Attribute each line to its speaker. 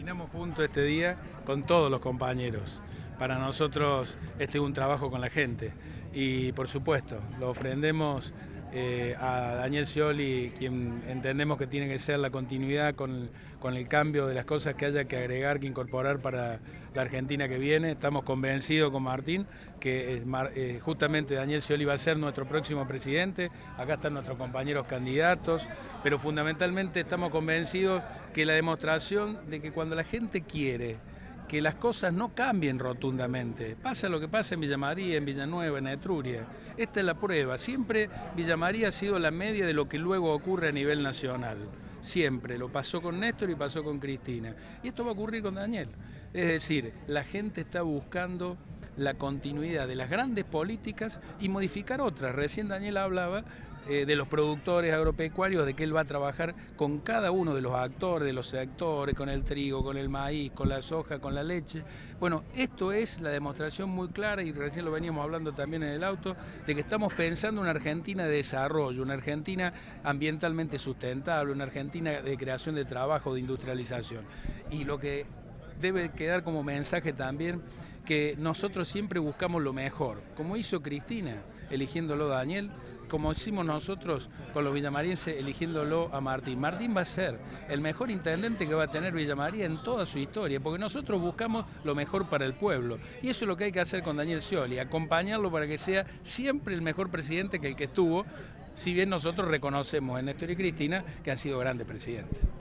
Speaker 1: Caminamos juntos este día con todos los compañeros. Para nosotros este es un trabajo con la gente y por supuesto lo ofrendemos a Daniel Scioli, quien entendemos que tiene que ser la continuidad con el cambio de las cosas que haya que agregar, que incorporar para la Argentina que viene. Estamos convencidos con Martín que justamente Daniel Scioli va a ser nuestro próximo presidente. Acá están nuestros compañeros candidatos, pero fundamentalmente estamos convencidos que la demostración de que cuando la gente quiere que las cosas no cambien rotundamente. Pasa lo que pasa en Villa María, en Villanueva, en Etruria. Esta es la prueba. Siempre Villa María ha sido la media de lo que luego ocurre a nivel nacional. Siempre. Lo pasó con Néstor y pasó con Cristina. Y esto va a ocurrir con Daniel. Es decir, la gente está buscando la continuidad de las grandes políticas y modificar otras. Recién Daniel hablaba de los productores agropecuarios, de que él va a trabajar con cada uno de los actores, de los sectores, con el trigo, con el maíz, con la soja, con la leche. Bueno, esto es la demostración muy clara, y recién lo veníamos hablando también en el auto, de que estamos pensando en una Argentina de desarrollo, una Argentina ambientalmente sustentable, una Argentina de creación de trabajo, de industrialización. Y lo que debe quedar como mensaje también, que nosotros siempre buscamos lo mejor, como hizo Cristina, eligiéndolo a Daniel, como hicimos nosotros con los villamarienses eligiéndolo a Martín. Martín va a ser el mejor intendente que va a tener Villa María en toda su historia, porque nosotros buscamos lo mejor para el pueblo. Y eso es lo que hay que hacer con Daniel Scioli, acompañarlo para que sea siempre el mejor presidente que el que estuvo, si bien nosotros reconocemos en Néstor y Cristina que han sido grandes presidentes.